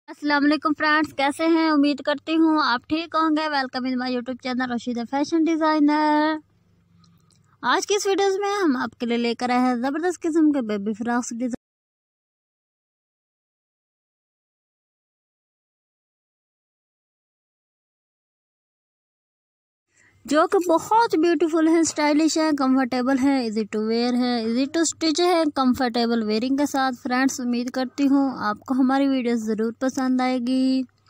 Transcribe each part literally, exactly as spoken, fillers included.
अस्सलाम वालेकुम फ्रेंड्स, कैसे हैं? उम्मीद करती हूँ आप ठीक होंगे। Welcome in my YouTube channel Rashida fashion designer. आज की इस वीडियोस में हम आपके लिए लेकर आए हैं ज़बरदस्त किस्म के बेबी फ्रॉक्स डिज़ाइन, जो कि बहुत ब्यूटीफुल हैं, स्टाइलिश हैं, कंफर्टेबल हैं, इजी टू वेयर है, इजी टू स्टिच है, कंफर्टेबल वेयरिंग के साथ। फ्रेंड्स, उम्मीद करती हूँ आपको हमारी वीडियोस ज़रूर पसंद आएगी।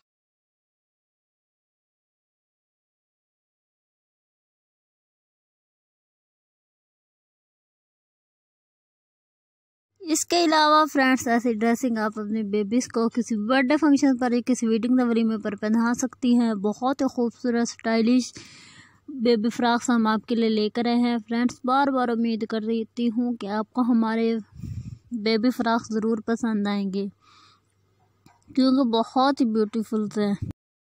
इसके अलावा फ्रेंड्स, ऐसी ड्रेसिंग आप अपनी बेबीज़ को किसी बर्थडे फंक्शन पर या किसी वेडिंग वलीमे पर पहना सकती हैं। बहुत ही खूबसूरत स्टाइलिश बेबी फ्रॉक्स हम आपके लिए लेकर आए हैं। फ्रेंड्स, बार बार उम्मीद कर रही हूँ कि आपको हमारे बेबी फ्रॉक्स ज़रूर पसंद आएंगे, क्योंकि बहुत ही ब्यूटीफुल हैं।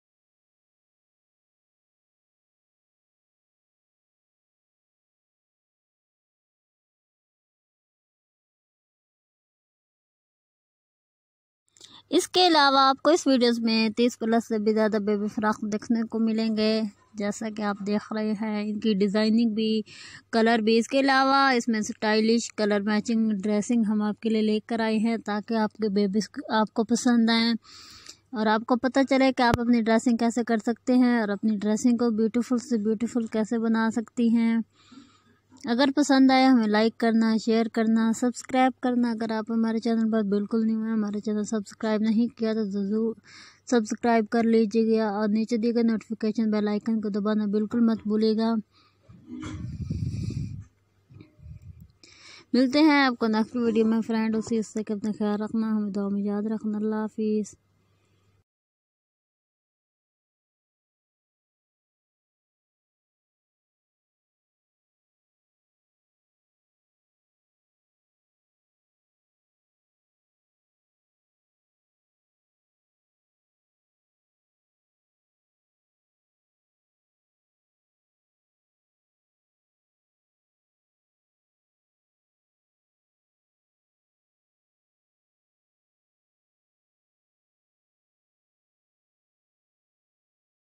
इसके अलावा आपको इस वीडियोस में तीस प्लस से भी ज़्यादा बेबी फ्रॉक देखने को मिलेंगे, जैसा कि आप देख रहे हैं। इनकी डिज़ाइनिंग भी, कलर भी, इसके अलावा इसमें स्टाइलिश कलर मैचिंग ड्रेसिंग हम आपके लिए लेकर आए हैं, ताकि आपके बेबीज आपको पसंद आएँ और आपको पता चले कि आप अपनी ड्रेसिंग कैसे कर सकते हैं और अपनी ड्रेसिंग को ब्यूटीफुल से ब्यूटीफुल कैसे बना सकती हैं। अगर पसंद आया हमें लाइक करना, शेयर करना, सब्सक्राइब करना। अगर आप हमारे चैनल पर बिल्कुल नहीं हैं, हमारे चैनल सब्सक्राइब नहीं किया तो ज़रूर सब्सक्राइब कर लीजिएगा और नीचे दिए गए नोटिफिकेशन बेल आइकन को दबाना बिल्कुल मत भूलिएगा। मिलते हैं आपको नेक्स्ट वीडियो में फ्रेंड। उसी हिस्से का अपना ख्याल रखना, हमें दुआ में याद रखना। अल्लाह हाफिज़।